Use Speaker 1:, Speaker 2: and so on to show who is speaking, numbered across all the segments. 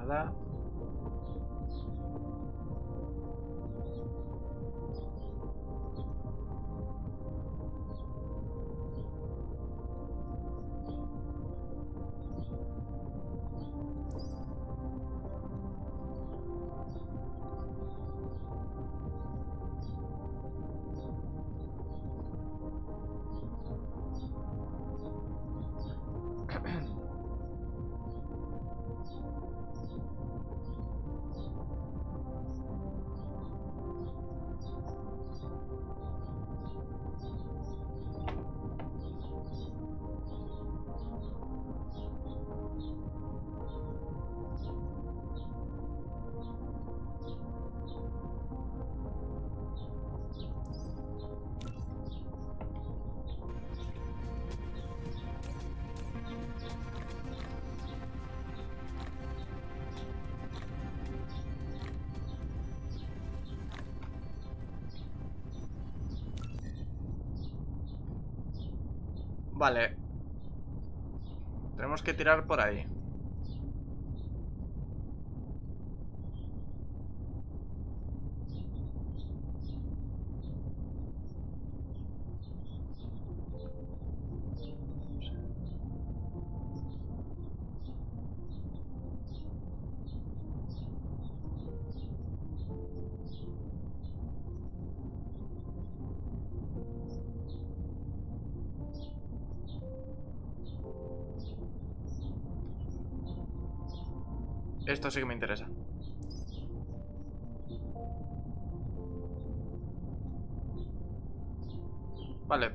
Speaker 1: nada. Vale. Tenemos que tirar por ahí. Esto sí que me interesa. Vale.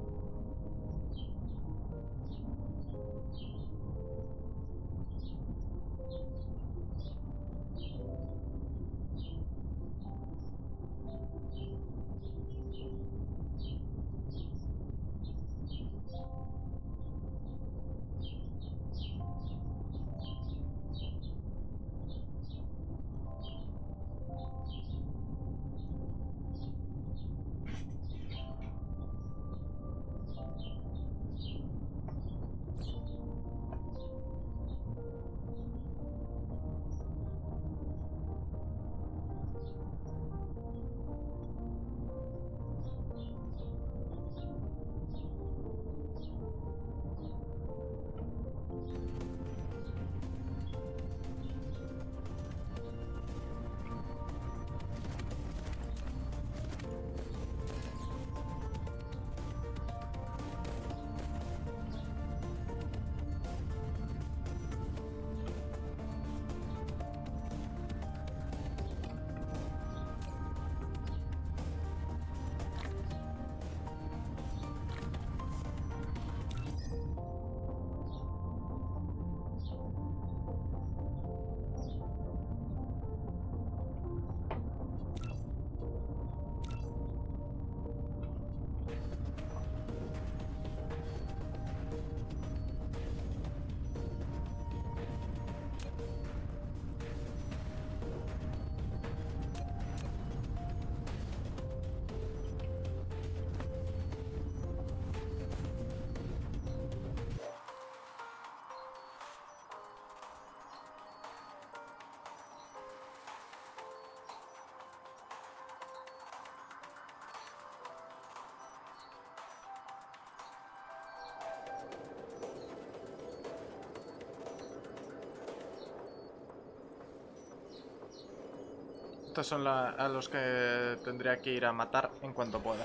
Speaker 1: Estos son a los que tendría que ir a matar en cuanto pueda.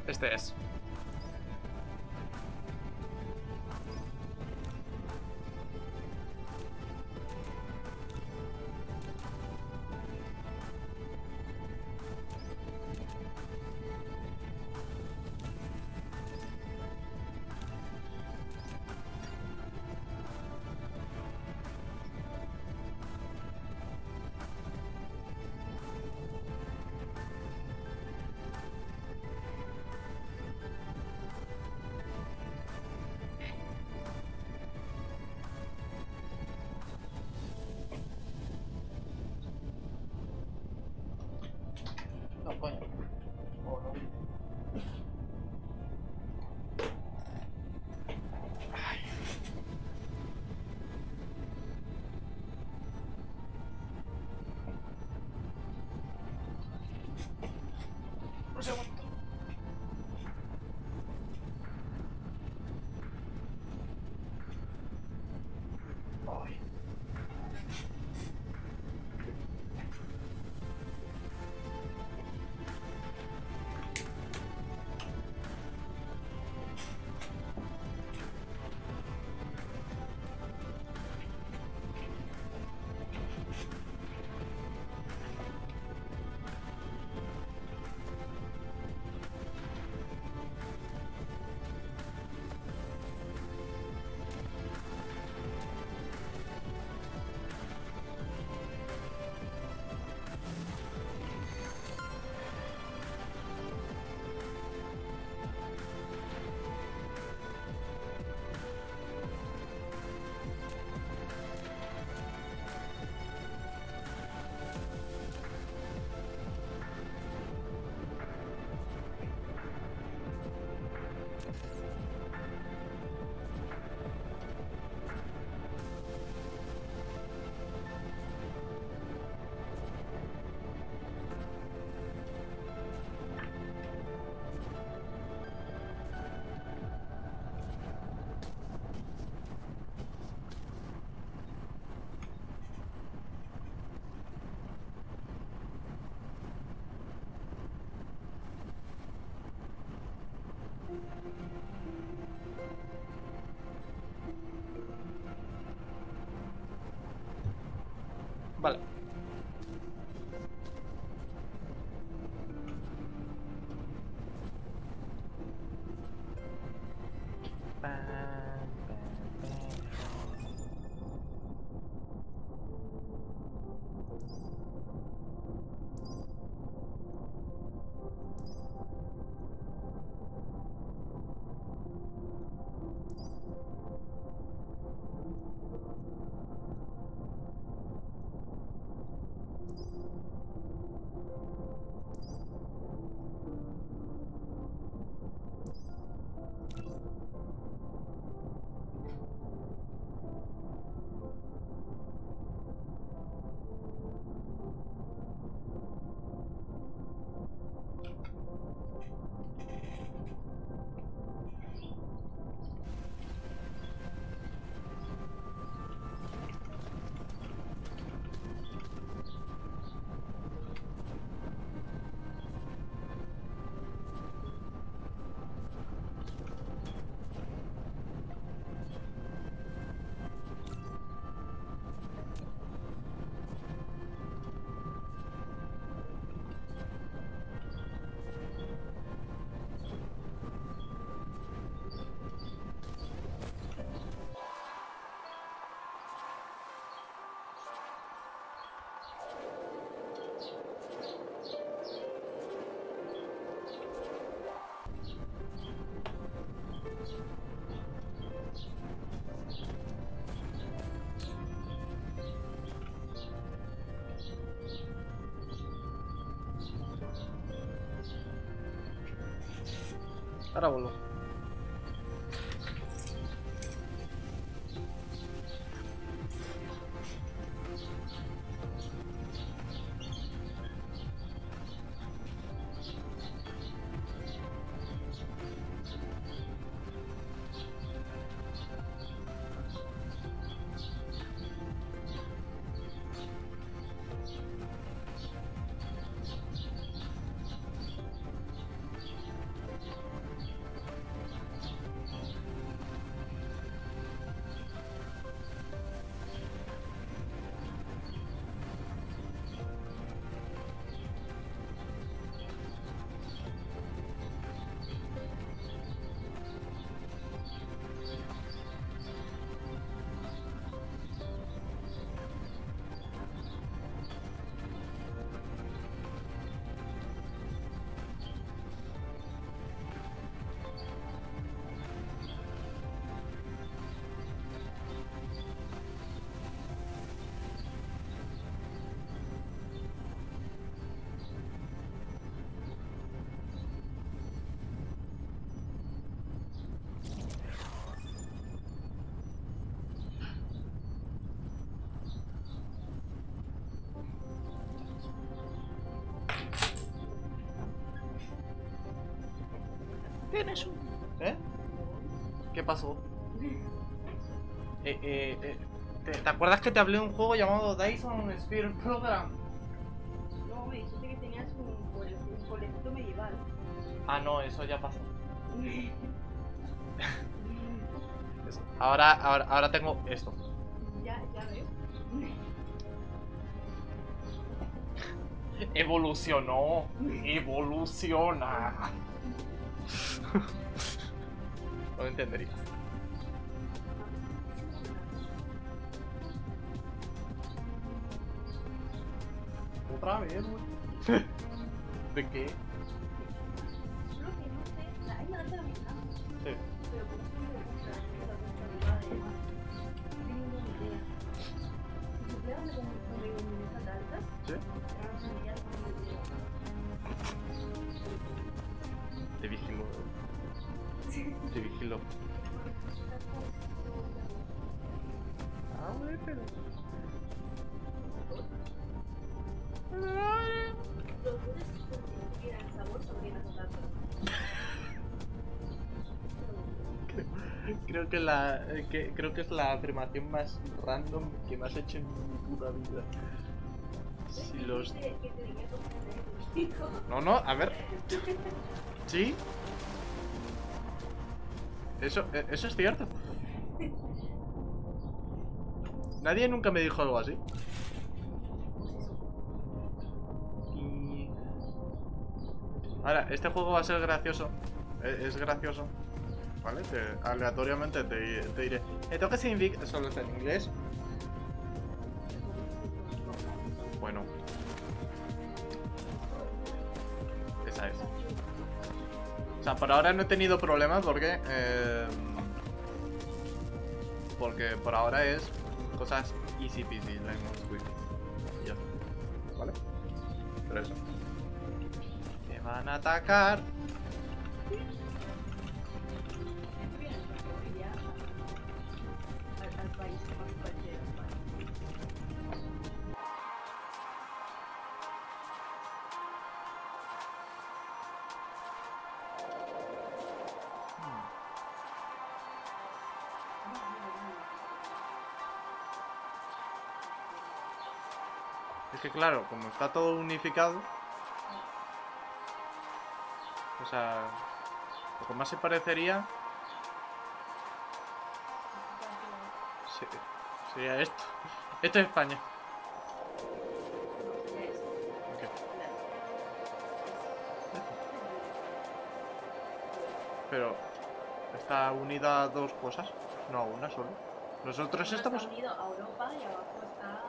Speaker 1: Este es. No, coño. Oh, no. Ay. Un segundo. Ay. Vale. Ahora vuelvo. tienes un... ¿Eh? ¿Qué pasó? ¿Te acuerdas que te hablé de un juego llamado Dyson Sphere Program?
Speaker 2: No, me dijiste que tenías un colecto medieval.
Speaker 1: Ah, no, eso ya pasó. Ahora tengo esto.
Speaker 2: Ya veo.
Speaker 1: Evolucionó. Evoluciona. No lo entenderías. Otra vez, güey. ¿De qué?
Speaker 2: Solo que no sé, hay una alta mitad,
Speaker 1: Sí.
Speaker 2: pero por eso me gusta la contabilidad y demás. No tengo ni idea. Si supieras de cómo me vienen esas altas,
Speaker 1: ¿Sí?
Speaker 2: era una idea como
Speaker 1: Te vigilo. Te vigilo. Ah, güey, pero...
Speaker 2: los dulces si tuvieran sabor sabrían a contacto.
Speaker 1: Creo que es la afirmación más random que me has hecho en mi puta vida. Si los...
Speaker 2: Que te diría como
Speaker 1: No, a ver. ¿Sí? Eso es cierto. Nadie nunca me dijo algo así. Y... Ahora, este juego va a ser gracioso. Es gracioso. ¿Vale? Aleatoriamente te diré. ¿Esto qué significa? Solo está en inglés. Bueno. Esa es. O sea, por ahora no he tenido problemas porque... porque por ahora es cosas easy peasy, lemon squeezy. Y ya está. ¿Vale? Pero eso. Me van a atacar.
Speaker 2: al país que más parece de España.
Speaker 1: Es que claro, como está todo unificado, o sea, lo que más se parecería sería esto. Esto es España. Ok. Pero está unida a dos cosas, no a una solo. Nosotros estamos...
Speaker 2: Está unido a Europa y abajo está...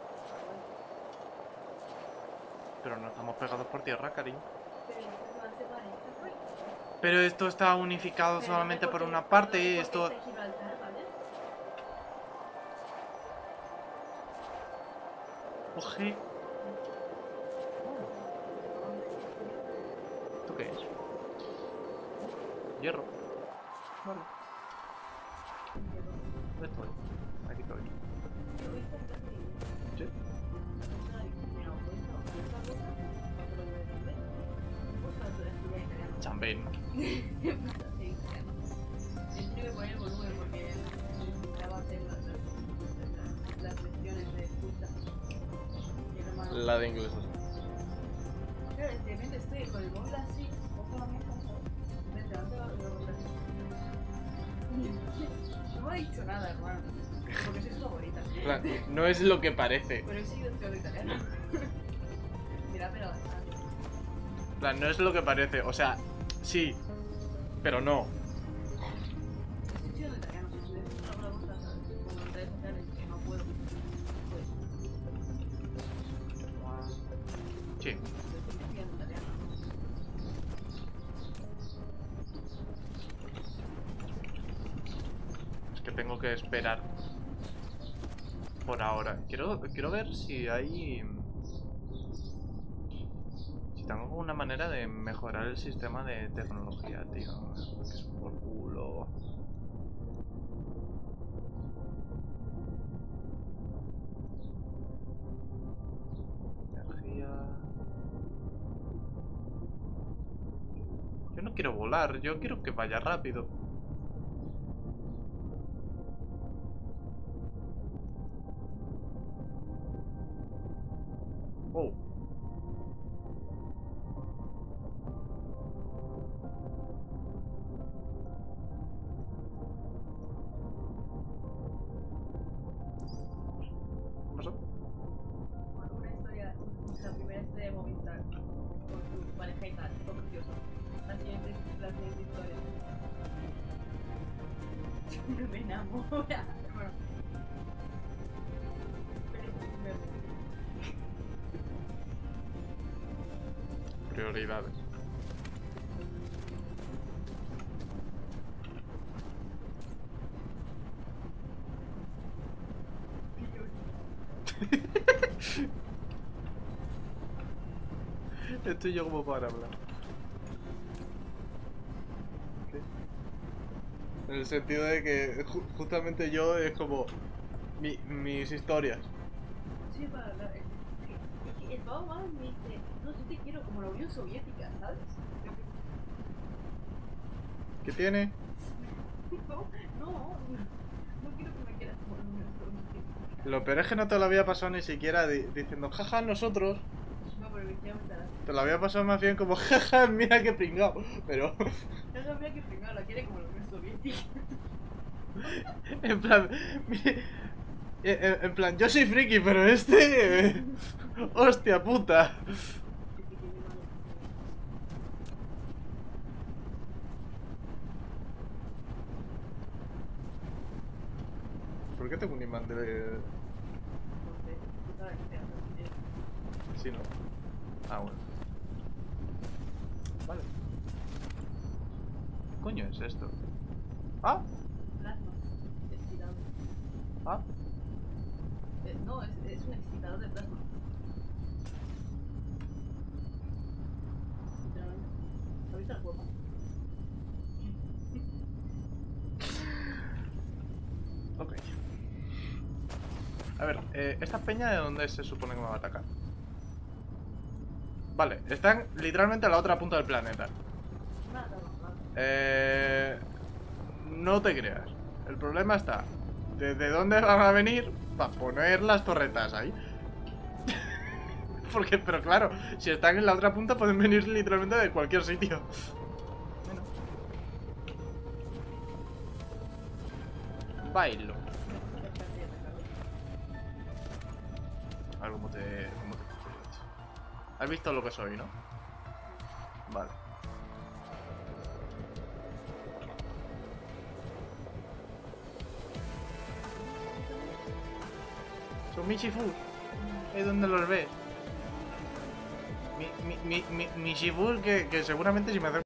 Speaker 1: Pero no estamos pegados por tierra, cariño.
Speaker 2: Pero esto se va a separar, esto es Rusia.
Speaker 1: Pero esto está unificado
Speaker 2: Pero
Speaker 1: solamente
Speaker 2: porque-
Speaker 1: por una
Speaker 2: pero
Speaker 1: parte.
Speaker 2: porque
Speaker 1: Esto...
Speaker 2: está en Gibraltar, ¿vale?
Speaker 1: Oje. ¿Esto qué es? Hierro. Vale. ¿Dónde estoy? Aquí estoy. ¿Sí? Chambén.
Speaker 2: Siempre me pone el volumen porque necesitaba hacer las lecciones de escucha.
Speaker 1: La de inglés.
Speaker 2: Claro, simplemente estoy con el móvil así, ojo a la mesa, me levanto y lo no me ha dicho nada, hermano. Porque soy su favorita.
Speaker 1: No es lo que parece.
Speaker 2: Pero he seguido estudiando italiano. Mira, pero bastante.
Speaker 1: No es lo que parece. O sea, sí, pero no.
Speaker 2: Estoy estudiando italiano, si estuviera haciendo alguna cosa, ¿sabes? Como en redes sociales, que no puedo. Pues,
Speaker 1: Sí.
Speaker 2: estoy estudiando italiano.
Speaker 1: Es que tengo que esperar. Por ahora. Quiero ver si hay... Si tengo alguna manera de mejorar el sistema de tecnología, tío. Que es por culo. Energía. Yo no quiero volar, yo quiero que vaya rápido. Oh. ¿Qué pasó?
Speaker 2: Una historia, la primera historia de Movistar con tu pareja y tal, fue precioso. La siguiente historia. Me enamora. Bueno.
Speaker 1: Prioridades. Estoy yo como para hablar. ¿Qué? En el sentido de que justamente yo es como mis historias.
Speaker 2: Sí, para hablar. El pavo más me dice, no, yo te quiero como la Unión Soviética, ¿sabes?
Speaker 1: ¿Qué tiene?
Speaker 2: No quiero que me quieras como la Unión Soviética.
Speaker 1: Lo peor es que no te lo había pasado ni siquiera diciendo jaja nosotros.
Speaker 2: No, pero efectivamente la...
Speaker 1: Te lo había pasado más bien como jaja mira qué pringao. Pero
Speaker 2: Ella mira que primero la quiere como la Unión Soviética.
Speaker 1: en plan en plan yo soy friki pero este hostia puta. ¿Por qué tengo un imán de...? Sí, ¿no? Ah, bueno. Vale. ¿Qué coño es esto? ¿Ah?
Speaker 2: Plasma. Excitador.
Speaker 1: ¿Ah?
Speaker 2: No, es un excitador de plasma. Literalmente. ¿Has visto el juego?
Speaker 1: Ok. A ver, ¿esta peña de dónde se supone que me va a atacar? Vale, están literalmente a la otra punta del planeta.
Speaker 2: Nada.
Speaker 1: No te creas. El problema está ¿desde dónde van a venir para poner las torretas ahí? Porque, pero claro, si están en la otra punta pueden venir literalmente de cualquier sitio. Bueno. Bailo. A ver cómo te... Has visto lo que soy, ¿no? Vale. Son Michifu. Es donde los ves. Mi Shifu que seguramente si me acerco